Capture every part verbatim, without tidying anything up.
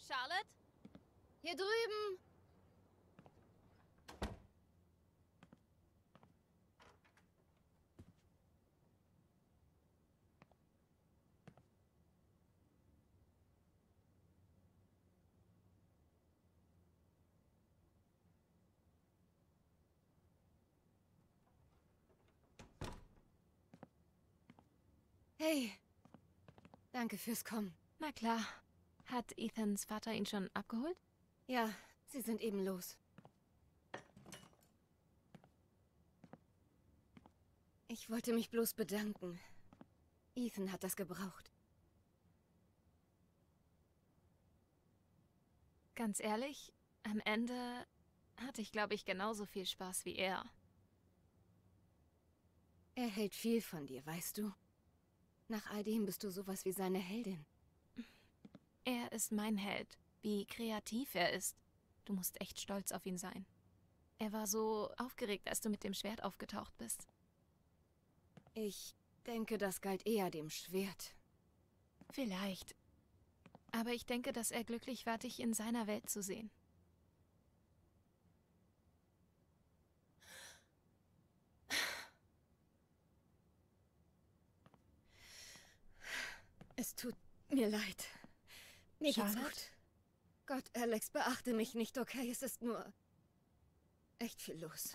Charlotte? Hier drüben. Hey, danke fürs Kommen. Na klar. Hat Ethans Vater ihn schon abgeholt? Ja, sie sind eben los. Ich wollte mich bloß bedanken. Ethan hat das gebraucht. Ganz ehrlich, am Ende hatte ich, glaube ich, genauso viel Spaß wie er. Er hält viel von dir, weißt du? Nach all dem bist du sowas wie seine Heldin. Er ist mein Held. Wie kreativ er ist. Du musst echt stolz auf ihn sein. Er war so aufgeregt, als du mit dem Schwert aufgetaucht bist. Ich denke, das galt eher dem Schwert. Vielleicht. Aber ich denke, dass er glücklich war, dich in seiner Welt zu sehen. Es tut mir leid. Mir geht's Charlotte? gut. Gott, Alex, beachte mich nicht, okay? Es ist nur echt viel los.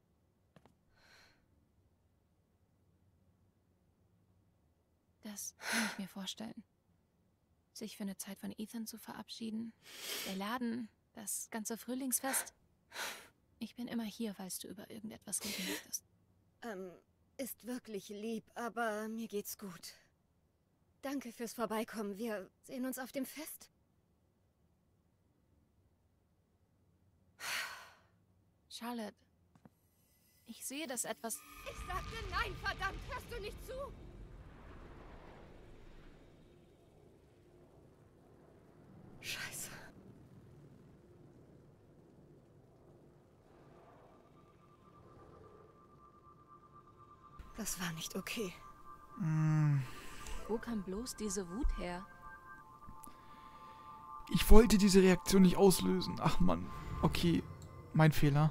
Das kann ich mir vorstellen. Sich für eine Zeit von Ethan zu verabschieden. Der Laden, das ganze Frühlingsfest. Ich bin immer hier, falls du über irgendetwas reden möchtest. Ähm, ist wirklich lieb, aber mir geht's gut. Danke fürs Vorbeikommen. Wir sehen uns auf dem Fest. Charlotte, ich sehe, dass etwas... Ich sagte nein, verdammt! Hörst du nicht zu? Scheiße. Das war nicht okay. Mm. Wo kam bloß diese Wut her? Ich wollte diese Reaktion nicht auslösen. Ach Mann. Okay, mein Fehler.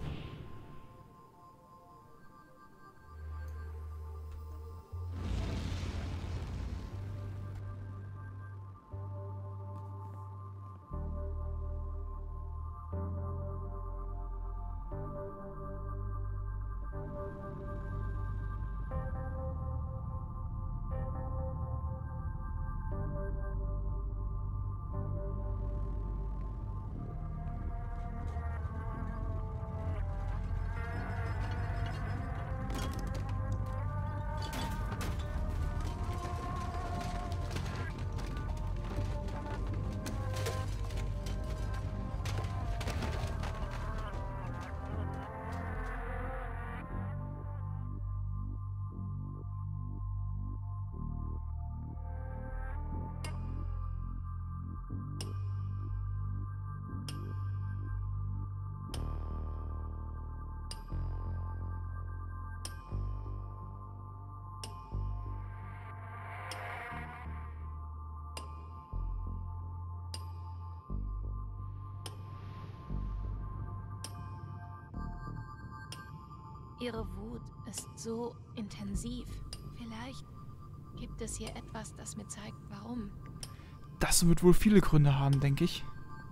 Ihre Wut ist so intensiv. Vielleicht gibt es hier etwas, das mir zeigt, warum. Das wird wohl viele Gründe haben, denke ich.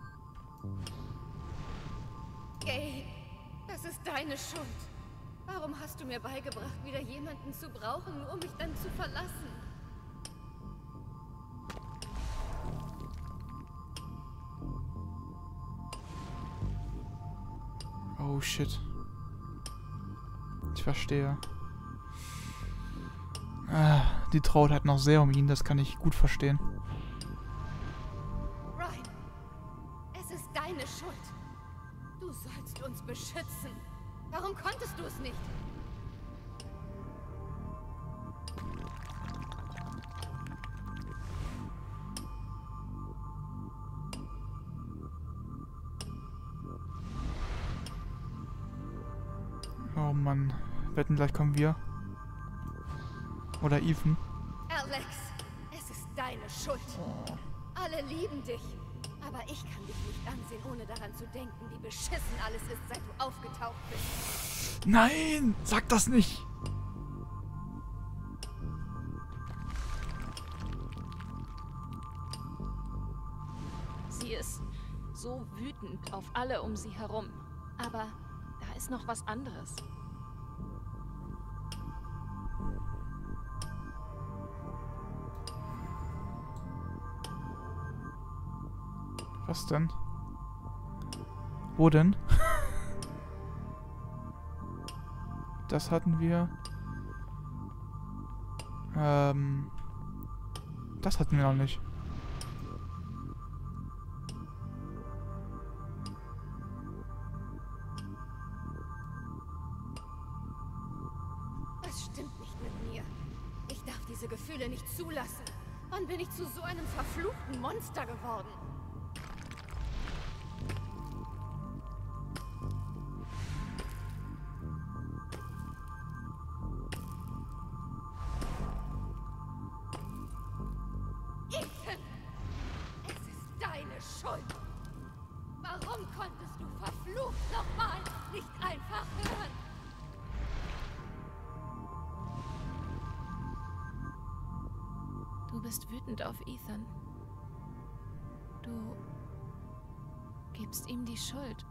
Gabe, das ist deine Schuld. Warum hast du mir beigebracht, wieder jemanden zu brauchen, nur um mich dann zu verlassen? Oh shit. Ich verstehe. Ah, die traut halt noch sehr um ihn, das kann ich gut verstehen. Ryan, es ist deine Schuld. Du sollst uns beschützen. Warum konntest du es nicht? Oh Mann. Wetten, gleich kommen wir. Oder Ethan. Alex, es ist deine Schuld. Oh. Alle lieben dich. Aber ich kann dich nicht ansehen, ohne daran zu denken, wie beschissen alles ist, seit du aufgetaucht bist. Nein, sag das nicht. Sie ist so wütend auf alle um sie herum. Aber da ist noch was anderes. Was denn? Wo denn? Das hatten wir. Ähm. Das hatten wir noch nicht. Was stimmt nicht mit mir? Ich darf diese Gefühle nicht zulassen. Wann bin ich zu so einem verfluchten Monster geworden? Ethan! Es ist deine Schuld! Warum konntest du verflucht nochmal nicht einfach hören? Du bist wütend auf Ethan. Du gibst ihm die Schuld.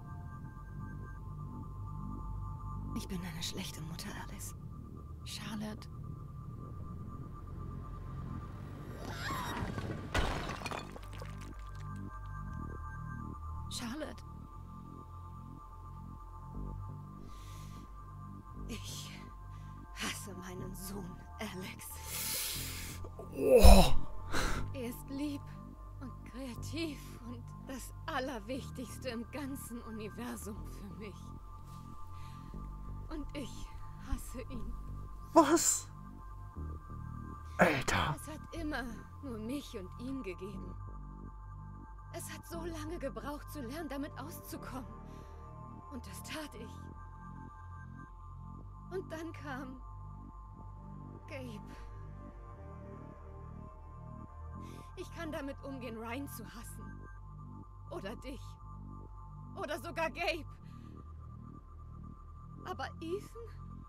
Ich bin eine schlechte Mutter, Alice. Charlotte. Charlotte. Ich hasse meinen Sohn, Alex. Oh. Er ist lieb und kreativ und das Allerwichtigste im ganzen Universum für mich. Und ich hasse ihn. Was? Alter. Es hat immer nur mich und ihn gegeben. Es hat so lange gebraucht zu lernen, damit auszukommen. Und das tat ich. Und dann kam Gabe. Ich kann damit umgehen, Ryan zu hassen. Oder dich. Oder sogar Gabe. Aber Ethan?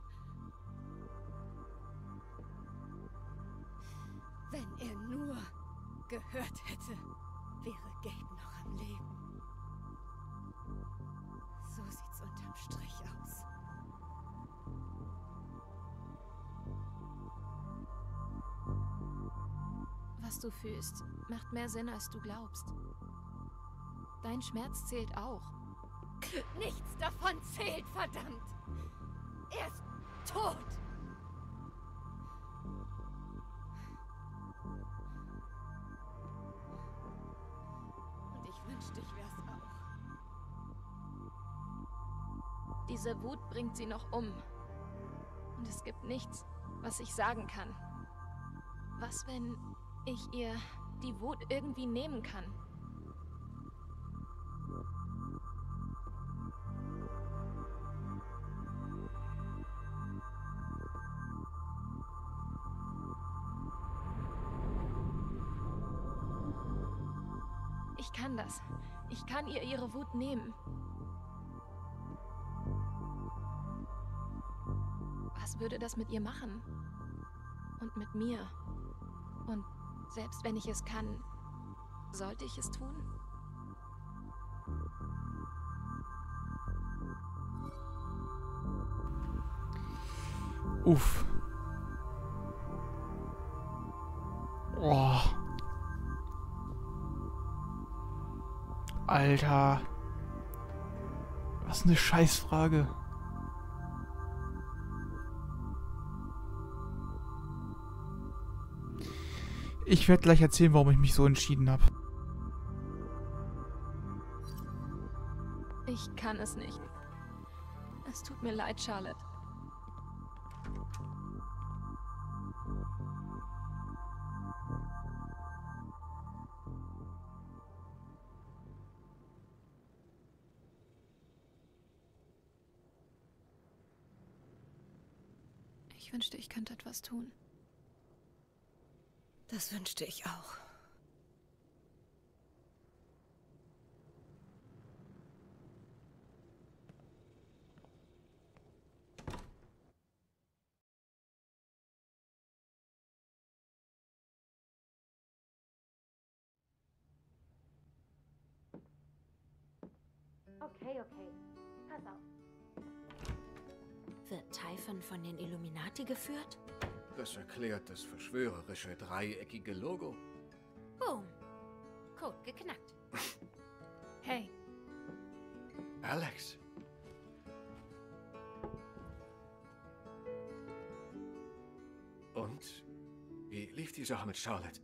Wenn er nur gehört hätte, wäre Gabe noch am Leben. So sieht's unterm Strich aus. Was du fühlst, macht mehr Sinn, als du glaubst. Dein Schmerz zählt auch. Nichts davon zählt, verdammt! Er ist tot! Und ich wünschte, ich wär's auch. Diese Wut bringt sie noch um. Und es gibt nichts, was ich sagen kann. Was, wenn ich ihr die Wut irgendwie nehmen kann? Ich kann das. Ich kann ihr ihre Wut nehmen. Was würde das mit ihr machen? Und mit mir? Und selbst wenn ich es kann, sollte ich es tun? Uff. Oh. Alter. Was eine Scheißfrage. Ich werde gleich erzählen, warum ich mich so entschieden habe. Ich kann es nicht. Es tut mir leid, Charlotte. Ich wünschte, ich könnte etwas tun. Das wünschte ich auch. Okay, okay. Pass auf. Wird Typhon von den Illuminati geführt? Das erklärt das verschwörerische dreieckige Logo. Boom. Code geknackt. Hey, Alex. Und? Wie lief die Sache mit Charlotte?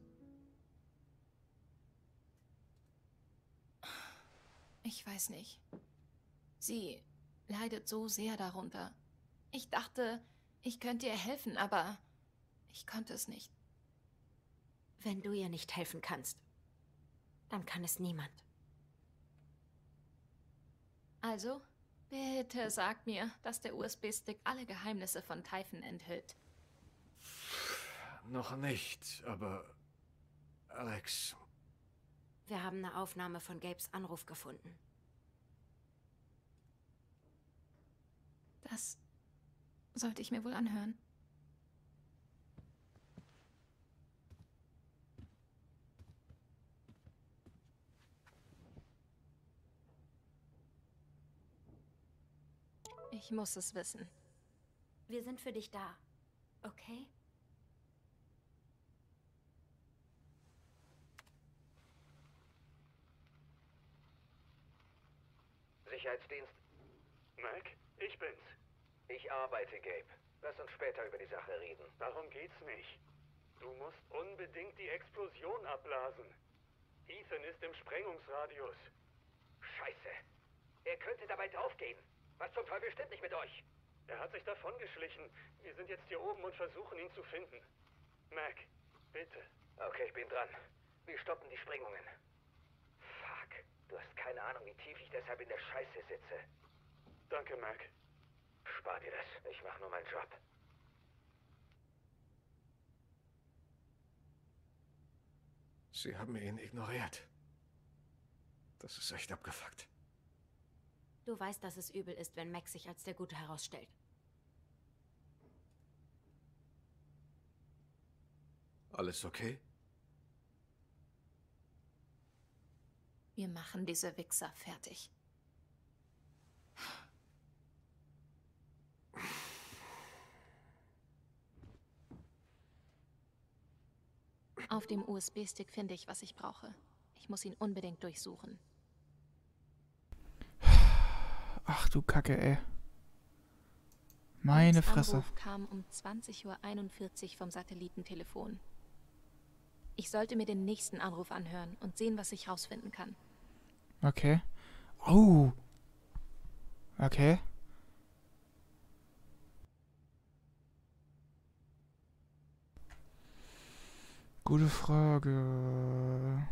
ich weiß nicht. Sie leidet so sehr darunter. Ich dachte, ich könnte ihr helfen, aber ich konnte es nicht. Wenn du ihr nicht helfen kannst, dann kann es niemand. Also, bitte sag mir, dass der U S B-Stick alle Geheimnisse von Typhon enthüllt. Noch nicht, aber... Alex... Wir haben eine Aufnahme von Gabes Anruf gefunden. Das sollte ich mir wohl anhören. Ich muss es wissen. Wir sind für dich da. Okay? Sicherheitsdienst? Mac, ich bin's. Ich arbeite, Gabe. Lass uns später über die Sache reden. Darum geht's nicht. Du musst unbedingt die Explosion abblasen. Ethan ist im Sprengungsradius. Scheiße. Er könnte dabei draufgehen. Was zum Teufel stimmt nicht mit euch? Er hat sich davongeschlichen. Wir sind jetzt hier oben und versuchen, ihn zu finden. Mac, bitte. Okay, ich bin dran. Wir stoppen die Sprengungen. Fuck. Du hast keine Ahnung, wie tief ich deshalb in der Scheiße sitze. Danke, Mac. Spar dir das. Ich mach nur meinen Job. Sie haben ihn ignoriert. Das ist echt abgefuckt. Du weißt, dass es übel ist, wenn Max sich als der Gute herausstellt. Alles okay? Wir machen diese Wichser fertig. Auf dem U S B-Stick finde ich, was ich brauche. Ich muss ihn unbedingt durchsuchen. Ach du Kacke, ey. Meine Gabes Fresse. Anruf kam um zwanzig Uhr einundvierzig vom Satellitentelefon. Ich sollte mir den nächsten Anruf anhören und sehen, was ich rausfinden kann. Okay. Oh. Okay. Gute Frage.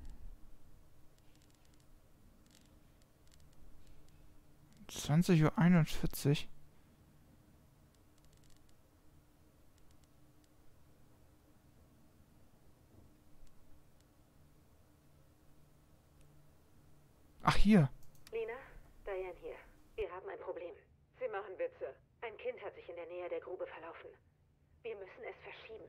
zwanzig Uhr einundvierzig. Ach, hier. Lina, Diane hier. Wir haben ein Problem. Sie machen Witze. Ein Kind hat sich in der Nähe der Grube verlaufen. Wir müssen es verschieben.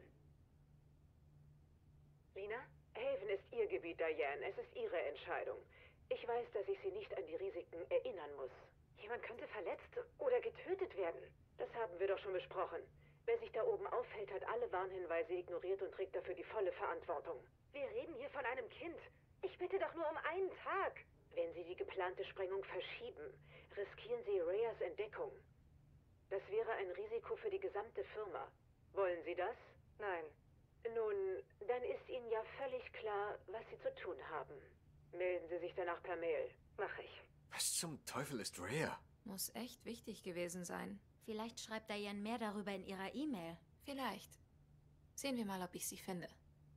Lina? Haven ist Ihr Gebiet, Diane. Es ist Ihre Entscheidung. Ich weiß, dass ich Sie nicht an die Risiken erinnern muss. Jemand könnte verletzt oder getötet werden. Das haben wir doch schon besprochen. Wer sich da oben aufhält, hat alle Warnhinweise ignoriert und trägt dafür die volle Verantwortung. Wir reden hier von einem Kind. Ich bitte doch nur um einen Tag. Wenn Sie die geplante Sprengung verschieben, riskieren Sie Rheas Entdeckung. Das wäre ein Risiko für die gesamte Firma. Wollen Sie das? Nein. Nun, dann ist Ihnen ja völlig klar, was Sie zu tun haben. Melden Sie sich danach per Mail. Mach ich. Was zum Teufel ist Rhea? Muss echt wichtig gewesen sein. Vielleicht schreibt Diane mehr darüber in ihrer E-Mail. Vielleicht. Sehen wir mal, ob ich sie finde.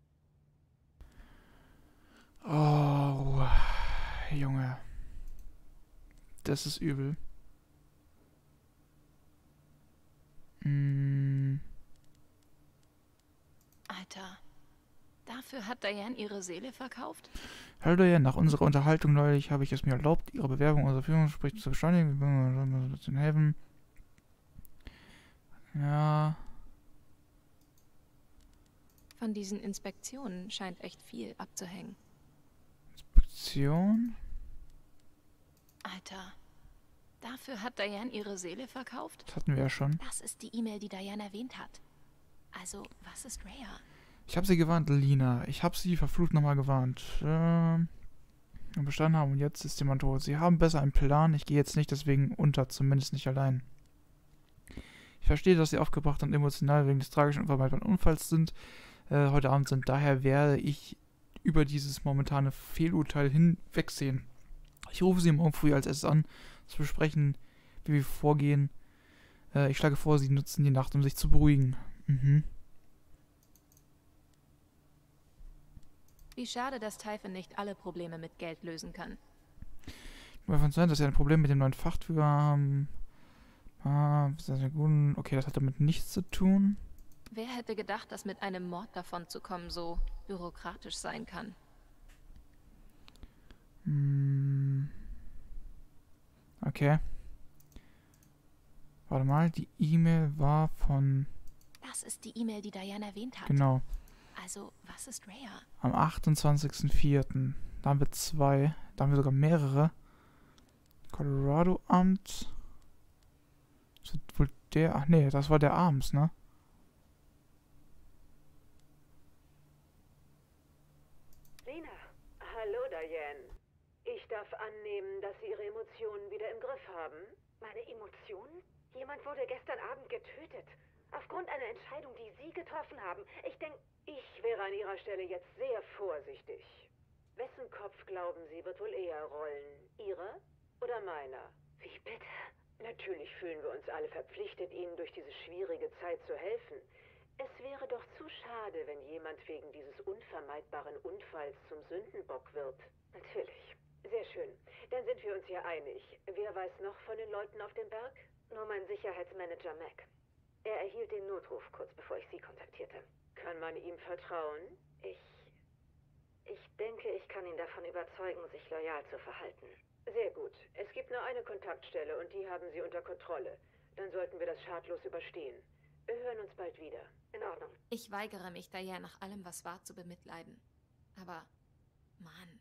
Oh, Junge. Das ist übel. Mm. Alter. Dafür hat Diane ihre Seele verkauft? Hallo Diane, nach unserer Unterhaltung neulich habe ich es mir erlaubt, Ihre Bewerbung unserer Führungssprich zu beschleunigen. Wir müssen zu helfen. Ja. Von diesen Inspektionen scheint echt viel abzuhängen. Inspektion? Alter, dafür hat Diane ihre Seele verkauft? Das hatten wir ja schon. Das ist die E-Mail, die Diane erwähnt hat. Also, was ist Rhea? Ich habe sie gewarnt, Lina. Ich habe sie verflucht nochmal gewarnt. Ähm, bestanden haben und jetzt ist jemand tot. Sie haben besser einen Plan. Ich gehe jetzt nicht deswegen unter, zumindest nicht allein. Ich verstehe, dass sie aufgebracht und emotional wegen des tragischen und unvermeidbaren Unfalls sind, äh, heute Abend sind. Daher werde ich über dieses momentane Fehlurteil hinwegsehen. Ich rufe sie morgen früh als erstes an, zu besprechen, wie wir vorgehen. Äh, ich schlage vor, sie nutzen die Nacht, um sich zu beruhigen. Mhm. Wie schade, dass Typhon nicht alle Probleme mit Geld lösen kann. Nur davon sein, dass sie ein Problem mit dem neuen Frachtführer haben. Ah, sehr, sehr gut. Okay, das hat damit nichts zu tun. Wer hätte gedacht, dass mit einem Mord davonzukommen so bürokratisch sein kann? Hm. Okay. Warte mal, die E-Mail war von... Das ist die E-Mail, die Diane erwähnt hat. Genau. Also, was ist Rhea? Am achtundzwanzigsten vierten Da haben wir zwei. Da haben wir sogar mehrere. Colorado-Amt. Das wird wohl der... Ach nee, das war der abends, ne? Lina, hallo Diane. Ich darf annehmen, dass Sie Ihre Emotionen wieder im Griff haben. Meine Emotionen? Jemand wurde gestern Abend getötet. Aufgrund einer Entscheidung, die Sie getroffen haben. Ich denke, ich wäre an Ihrer Stelle jetzt sehr vorsichtig. Wessen Kopf, glauben Sie, wird wohl eher rollen? Ihrer oder meiner? Wie bitte? Natürlich fühlen wir uns alle verpflichtet, Ihnen durch diese schwierige Zeit zu helfen. Es wäre doch zu schade, wenn jemand wegen dieses unvermeidbaren Unfalls zum Sündenbock wird. Natürlich. Sehr schön. Dann sind wir uns hier einig. Wer weiß noch von den Leuten auf dem Berg? Nur mein Sicherheitsmanager Mac. Er erhielt den Notruf kurz bevor ich Sie kontaktierte. Kann man ihm vertrauen? Ich... Ich denke, ich kann ihn davon überzeugen, sich loyal zu verhalten. Sehr gut. Es gibt nur eine Kontaktstelle und die haben Sie unter Kontrolle. Dann sollten wir das schadlos überstehen. Wir hören uns bald wieder. In Ordnung. Ich weigere mich, Diane nach allem, was war, zu bemitleiden. Aber, Mann.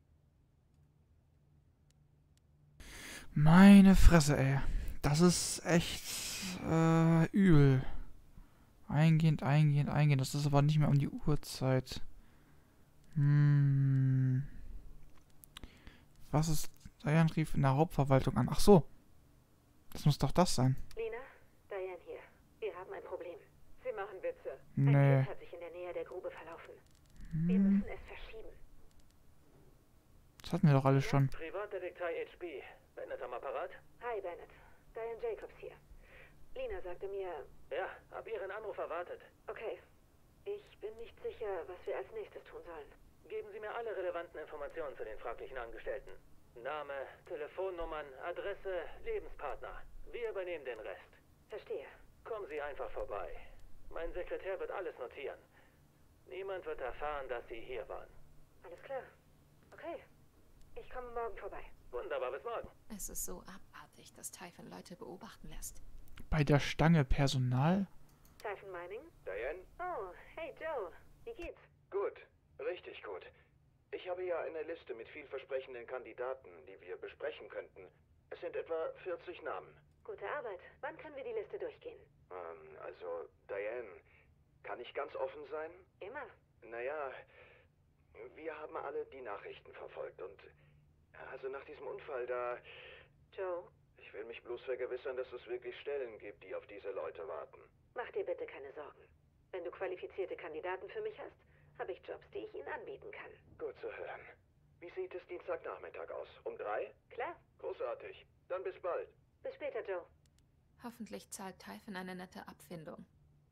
Meine Fresse, ey. Das ist echt äh, übel. Eingehend, eingehend, eingehend. Das ist aber nicht mehr um die Uhrzeit. Hm. Was ist... Diane rief in der Hauptverwaltung an. Ach so. Das muss doch das sein. Lina, Diane hier. Wir haben ein Problem. Sie machen Witze. Nee. Ein Kind hat sich in der Nähe der Grube verlaufen. Wir Hm. müssen es verschieben. Das hatten wir doch alles schon. Privatdetektiv H B. Bennett am Apparat? Hi, Bennett. Diane Jacobs hier. Lina sagte mir... Ja, hab Ihren Anruf erwartet. Okay. Ich bin nicht sicher, was wir als nächstes tun sollen. Geben Sie mir alle relevanten Informationen zu den fraglichen Angestellten. Name, Telefonnummern, Adresse, Lebenspartner. Wir übernehmen den Rest. Verstehe. Kommen Sie einfach vorbei. Mein Sekretär wird alles notieren. Niemand wird erfahren, dass Sie hier waren. Alles klar. Okay. Ich komme morgen vorbei. Wunderbar, bis morgen. Es ist so abartig, dass Typhon Leute beobachten lässt. Bei der Stange Personal? Typhon Mining? Diane? Oh, hey Joe. Wie geht's? Gut, richtig gut. Ich habe ja eine Liste mit vielversprechenden Kandidaten, die wir besprechen könnten. Es sind etwa vierzig Namen. Gute Arbeit. Wann können wir die Liste durchgehen? Ähm, also, Diane, kann ich ganz offen sein? Immer. Naja, wir haben alle die Nachrichten verfolgt und... Also nach diesem Unfall da... Joe, Ich will mich bloß vergewissern, dass es wirklich Stellen gibt, die auf diese Leute warten. mach dir bitte keine Sorgen. Wenn du qualifizierte Kandidaten für mich hast, habe ich Jobs, die ich ihnen anbieten kann. Gut zu hören. Wie sieht es Dienstagnachmittag aus? Um drei? Klar. Großartig. Dann bis bald. Bis später, Joe. Hoffentlich zahlt Typhon eine nette Abfindung.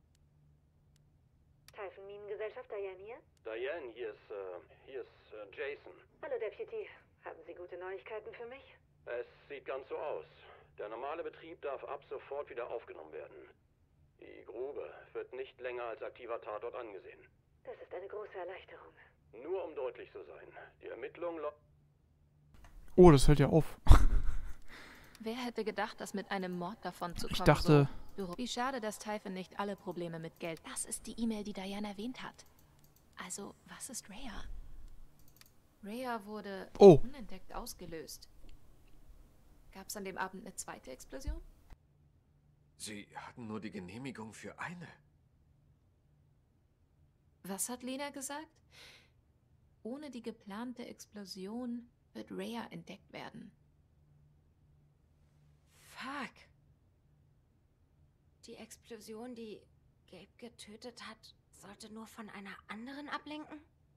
Typhon Minengesellschaft, Diane hier. Diane, hier ist, äh, hier ist äh, Jason. Hallo, Deputy. Haben Sie gute Neuigkeiten für mich? Es sieht ganz so aus. Der normale Betrieb darf ab sofort wieder aufgenommen werden. Die Grube wird nicht länger als aktiver Tatort angesehen. Das ist eine große Erleichterung. Nur um deutlich zu sein. Die Ermittlungen... Oh, das hört ja auf. Wer hätte gedacht, dass mit einem Mord davonzukommen Ich dachte... so Büro- Wie schade, dass Typhon nicht alle Probleme mit Geld... Das ist die E-Mail, die Diane erwähnt hat. Also, was ist Rhea? Rhea wurde Oh. unentdeckt ausgelöst. Gab es an dem Abend eine zweite Explosion? Sie hatten nur die Genehmigung für eine. Was hat Lena gesagt? Ohne die geplante Explosion wird Rhea entdeckt werden. Fuck. Die Explosion, die Gabe getötet hat, sollte nur von einer anderen ablenken?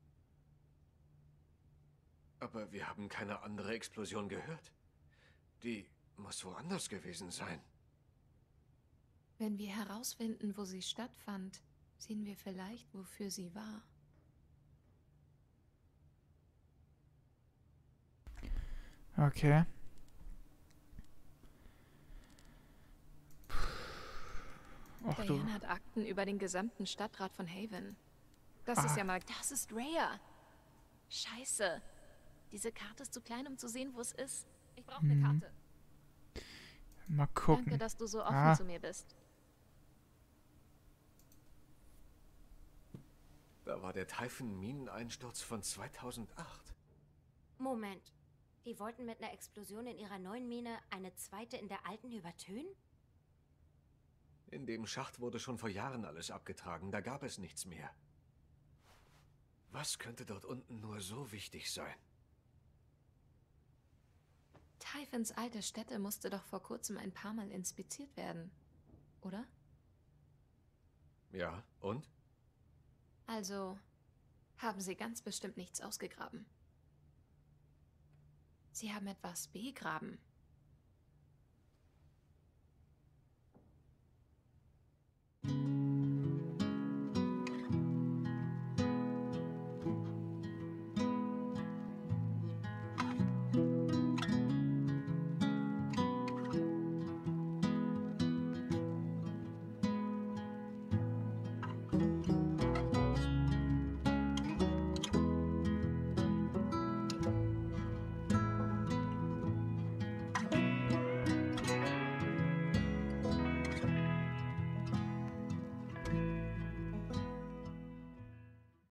Aber wir haben keine andere Explosion gehört. Die muss woanders gewesen sein. Wenn wir herausfinden, wo sie stattfand, sehen wir vielleicht, wofür sie war. Okay. Ach du. Diane hat Akten über den gesamten Stadtrat von Haven. Das Ah. ist ja mal... Das ist Rhea. Scheiße. Diese Karte ist zu klein, um zu sehen, wo es ist. Ich brauche eine Mhm. Karte. Mal gucken. Danke, dass du so offen Ah. zu mir bist. Da war der Typhon-Mineneinsturz von zweitausendacht. Moment. Die wollten mit einer Explosion in ihrer neuen Mine eine zweite in der alten übertönen? In dem Schacht wurde schon vor Jahren alles abgetragen. Da gab es nichts mehr. Was könnte dort unten nur so wichtig sein? Typhons alte Stätte musste doch vor kurzem ein paar Mal inspiziert werden. Oder? Ja, und? Also haben sie ganz bestimmt nichts ausgegraben. Sie haben etwas begraben.